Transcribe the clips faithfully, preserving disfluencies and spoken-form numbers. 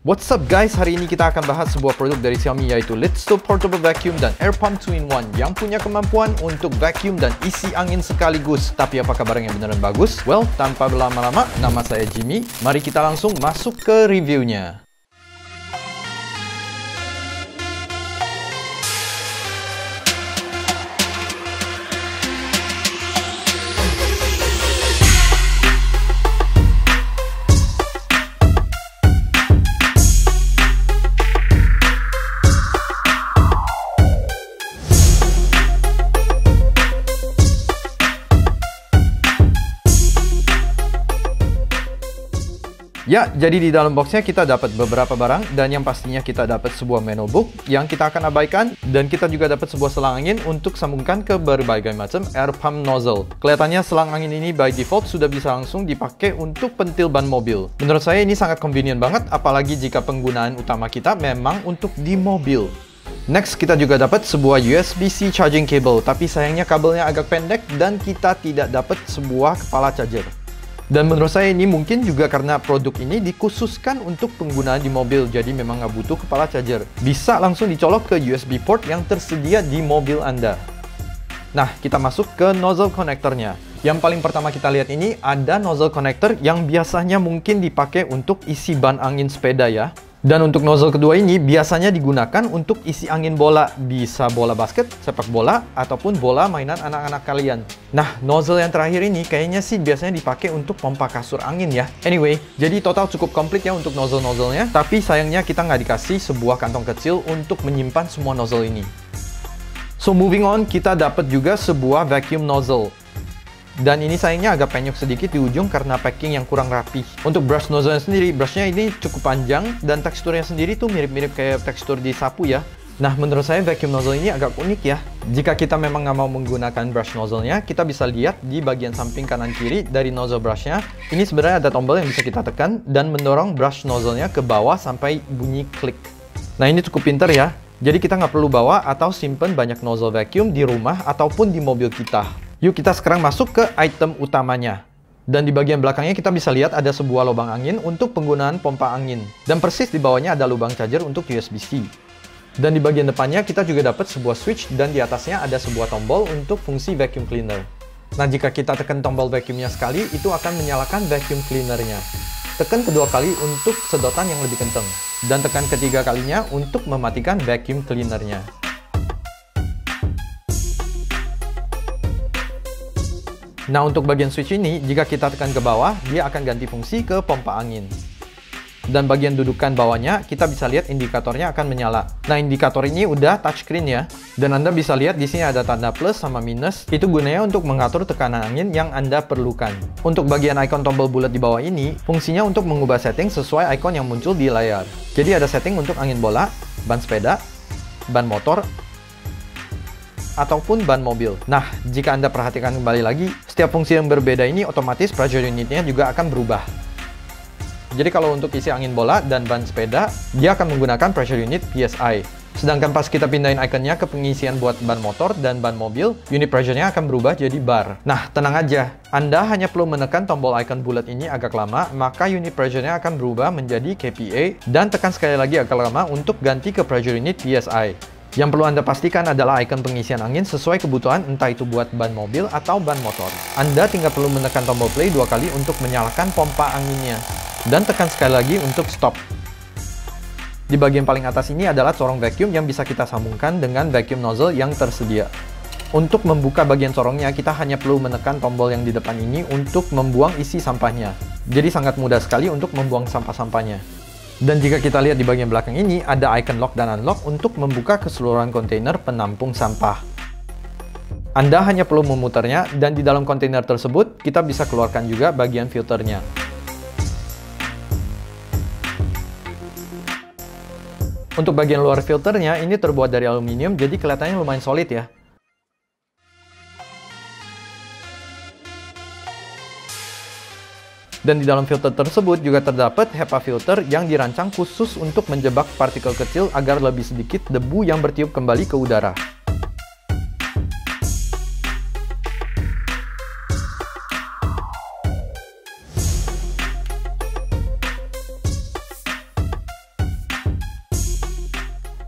What's up guys, hari ini kita akan bahas sebuah produk dari Xiaomi yaitu Litsto Portable Vacuum dan Air Pump two in one yang punya kemampuan untuk vacuum dan isi angin sekaligus. Tapi apakah barangnya beneran bagus? Well, tanpa berlama-lama, nama saya Jimmy. Mari kita langsung masuk ke reviewnya. Ya, jadi di dalam boxnya kita dapat beberapa barang dan yang pastinya kita dapat sebuah manual book yang kita akan abaikan dan kita juga dapat sebuah selang angin untuk sambungkan ke berbagai macam air pump nozzle. Kelihatannya selang angin ini by default sudah bisa langsung dipakai untuk pentil ban mobil. Menurut saya ini sangat convenient banget, apalagi jika penggunaan utama kita memang untuk di mobil. Next, kita juga dapat sebuah U S B C charging cable, tapi sayangnya kabelnya agak pendek dan kita tidak dapat sebuah kepala charger. Dan menurut saya ini mungkin juga karena produk ini dikhususkan untuk penggunaan di mobil, jadi memang nggak butuh kepala charger. Bisa langsung dicolok ke U S B port yang tersedia di mobil Anda. Nah, kita masuk ke nozzle connectornya. Yang paling pertama kita lihat ini ada nozzle connector yang biasanya mungkin dipakai untuk isi ban angin sepeda ya. Dan untuk nozzle kedua ini biasanya digunakan untuk isi angin bola. Bisa bola basket, sepak bola, ataupun bola mainan anak-anak kalian. Nah, nozzle yang terakhir ini kayaknya sih biasanya dipakai untuk pompa kasur angin ya. Anyway, jadi total cukup komplit ya untuk nozzle-nozzlenya. Tapi sayangnya kita nggak dikasih sebuah kantong kecil untuk menyimpan semua nozzle ini. So, moving on, kita dapat juga sebuah vacuum nozzle. Dan ini sayangnya agak penyok sedikit di ujung karena packing yang kurang rapi. Untuk brush nozzle sendiri, brushnya ini cukup panjang dan teksturnya sendiri tuh mirip-mirip kayak tekstur di sapu ya. Nah, menurut saya vacuum nozzle ini agak unik ya. Jika kita memang nggak mau menggunakan brush nozzle-nya, kita bisa lihat di bagian samping kanan kiri dari nozzle brush-nya. Ini sebenarnya ada tombol yang bisa kita tekan dan mendorong brush nozzle-nya ke bawah sampai bunyi klik. Nah, ini cukup pinter ya. Jadi kita nggak perlu bawa atau simpen banyak nozzle vacuum di rumah ataupun di mobil kita. Yuk kita sekarang masuk ke item utamanya. Dan di bagian belakangnya kita bisa lihat ada sebuah lubang angin untuk penggunaan pompa angin. Dan persis di bawahnya ada lubang charger untuk U S B C. Dan di bagian depannya kita juga dapat sebuah switch dan di atasnya ada sebuah tombol untuk fungsi vacuum cleaner. Nah, jika kita tekan tombol vacuumnya sekali, itu akan menyalakan vacuum cleanernya. Tekan kedua kali untuk sedotan yang lebih kencang. Dan tekan ketiga kalinya untuk mematikan vacuum cleanernya. Nah, untuk bagian switch ini, jika kita tekan ke bawah, dia akan ganti fungsi ke pompa angin. Dan bagian dudukan bawahnya, kita bisa lihat indikatornya akan menyala. Nah, indikator ini udah touchscreen ya. Dan Anda bisa lihat di sini ada tanda plus sama minus. Itu gunanya untuk mengatur tekanan angin yang Anda perlukan. Untuk bagian icon tombol bulat di bawah ini, fungsinya untuk mengubah setting sesuai icon yang muncul di layar. Jadi ada setting untuk angin bola, ban sepeda, ban motor, ataupun ban mobil. Nah, jika Anda perhatikan kembali lagi, setiap fungsi yang berbeda ini otomatis pressure unitnya juga akan berubah. Jadi kalau untuk isi angin bola dan ban sepeda, dia akan menggunakan pressure unit P S I. Sedangkan pas kita pindahin ikonnya ke pengisian buat ban motor dan ban mobil, unit pressure-nya akan berubah jadi bar. Nah, tenang aja, Anda hanya perlu menekan tombol icon bulat ini agak lama, maka unit pressure-nya akan berubah menjadi K P A, dan tekan sekali lagi agak lama untuk ganti ke pressure unit P S I. Yang perlu Anda pastikan adalah icon pengisian angin sesuai kebutuhan, entah itu buat ban mobil atau ban motor. Anda tinggal perlu menekan tombol play dua kali untuk menyalakan pompa anginnya. Dan tekan sekali lagi untuk stop. Di bagian paling atas ini adalah corong vacuum yang bisa kita sambungkan dengan vacuum nozzle yang tersedia. Untuk membuka bagian corongnya, kita hanya perlu menekan tombol yang di depan ini untuk membuang isi sampahnya. Jadi sangat mudah sekali untuk membuang sampah-sampahnya. Dan jika kita lihat di bagian belakang ini, ada icon lock dan unlock untuk membuka keseluruhan kontainer penampung sampah. Anda hanya perlu memutarnya, dan di dalam kontainer tersebut, kita bisa keluarkan juga bagian filternya. Untuk bagian luar filternya, ini terbuat dari aluminium, jadi kelihatannya lumayan solid ya. Dan di dalam filter tersebut juga terdapat HEPA filter yang dirancang khusus untuk menjebak partikel kecil agar lebih sedikit debu yang bertiup kembali ke udara.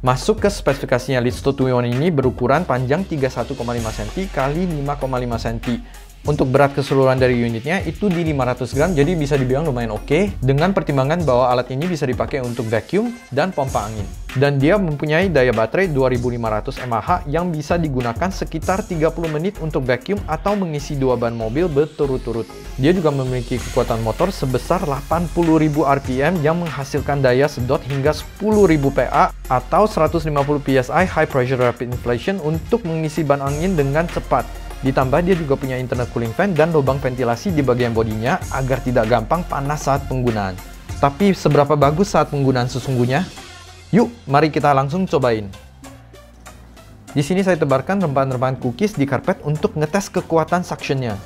Masuk ke spesifikasinya, Litsto dua in one ini berukuran panjang tiga puluh satu koma lima sentimeter kali lima koma lima sentimeter. Untuk berat keseluruhan dari unitnya itu di lima ratus gram, jadi bisa dibilang lumayan oke, dengan pertimbangan bahwa alat ini bisa dipakai untuk vacuum dan pompa angin. Dan dia mempunyai daya baterai dua ribu lima ratus mAh yang bisa digunakan sekitar tiga puluh menit untuk vacuum atau mengisi dua ban mobil berturut-turut. Dia juga memiliki kekuatan motor sebesar delapan puluh ribu R P M yang menghasilkan daya sedot hingga sepuluh ribu P A atau seratus lima puluh P S I High Pressure Rapid Inflation untuk mengisi ban angin dengan cepat. Ditambah dia juga punya internal cooling fan dan lubang ventilasi di bagian bodinya agar tidak gampang panas saat penggunaan. Tapi seberapa bagus saat penggunaan sesungguhnya? Yuk, mari kita langsung cobain. Di sini saya tebarkan rempahan-rempahan cookies di karpet untuk ngetes kekuatan suction-nya.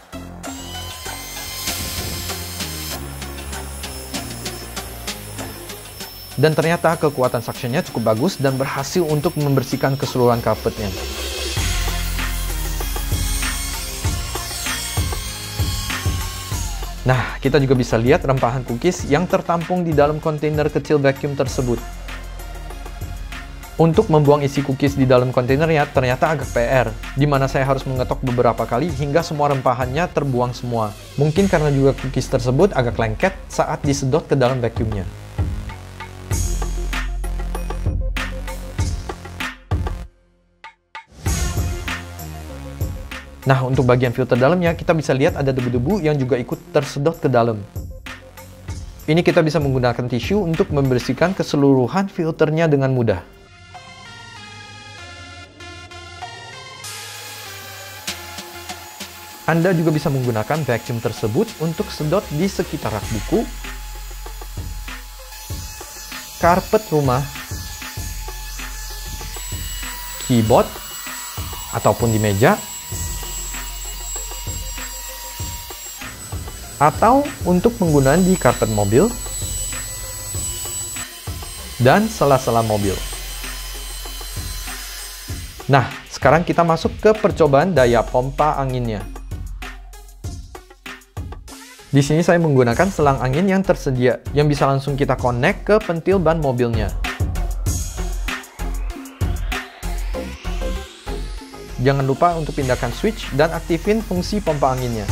Dan ternyata kekuatan suction-nya cukup bagus dan berhasil untuk membersihkan keseluruhan karpetnya. Nah, kita juga bisa lihat rempahan cookies yang tertampung di dalam kontainer kecil vacuum tersebut. Untuk membuang isi cookies di dalam kontainernya ternyata agak P R, di mana saya harus mengetok beberapa kali hingga semua rempahannya terbuang semua. Mungkin karena juga cookies tersebut agak lengket saat disedot ke dalam vacuumnya. Nah, untuk bagian filter dalamnya, kita bisa lihat ada debu-debu yang juga ikut tersedot ke dalam. Ini kita bisa menggunakan tisu untuk membersihkan keseluruhan filternya dengan mudah. Anda juga bisa menggunakan vacuum tersebut untuk sedot di sekitar rak buku, karpet rumah, keyboard, ataupun di meja, atau untuk penggunaan di karpet mobil dan sela-sela mobil. Nah, sekarang kita masuk ke percobaan daya pompa anginnya. Di sini saya menggunakan selang angin yang tersedia, yang bisa langsung kita connect ke pentil ban mobilnya. Jangan lupa untuk pindahkan switch dan aktifin fungsi pompa anginnya.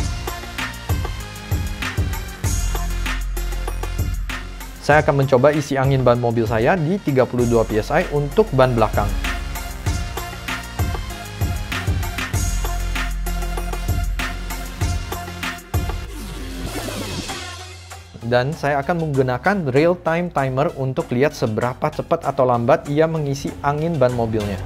Saya akan mencoba isi angin ban mobil saya di tiga puluh dua P S I untuk ban belakang. Dan saya akan menggunakan real-time timer untuk lihat seberapa cepat atau lambat ia mengisi angin ban mobilnya.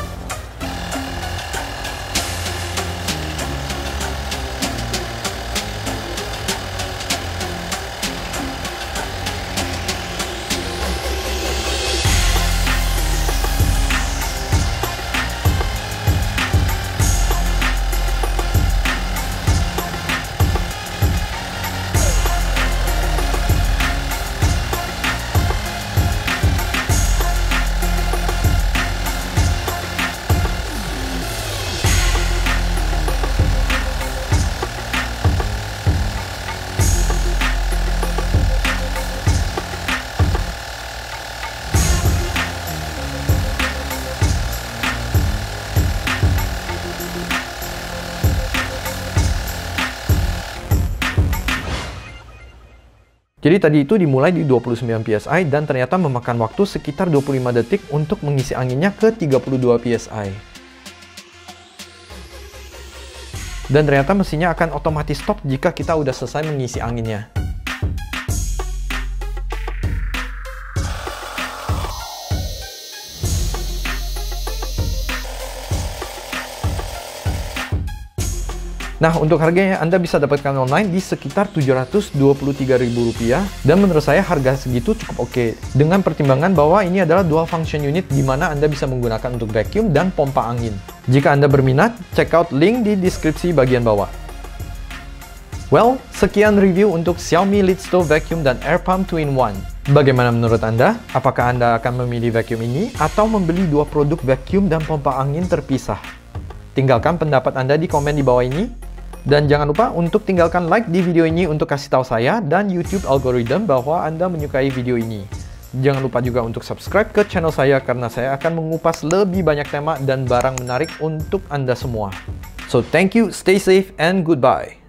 Jadi tadi itu dimulai di dua puluh sembilan P S I dan ternyata memakan waktu sekitar dua puluh lima detik untuk mengisi anginnya ke tiga puluh dua P S I. Dan ternyata mesinnya akan otomatis stop jika kita udah selesai mengisi anginnya. Nah, untuk harganya Anda bisa dapatkan online di sekitar tujuh ratus dua puluh tiga ribu rupiah, dan menurut saya harga segitu cukup oke, dengan pertimbangan bahwa ini adalah dual function unit di mana Anda bisa menggunakan untuk vacuum dan pompa angin. Jika Anda berminat, check out link di deskripsi bagian bawah. Well, sekian review untuk Xiaomi Litsto Vacuum dan Air Pump two in one. Bagaimana menurut Anda? Apakah Anda akan memilih vacuum ini atau membeli dua produk vacuum dan pompa angin terpisah? Tinggalkan pendapat Anda di komen di bawah ini. Dan jangan lupa untuk tinggalkan like di video ini untuk kasih tahu saya dan YouTube algoritma bahwa Anda menyukai video ini. Jangan lupa juga untuk subscribe ke channel saya karena saya akan mengupas lebih banyak tema dan barang menarik untuk Anda semua. So thank you, stay safe, and goodbye.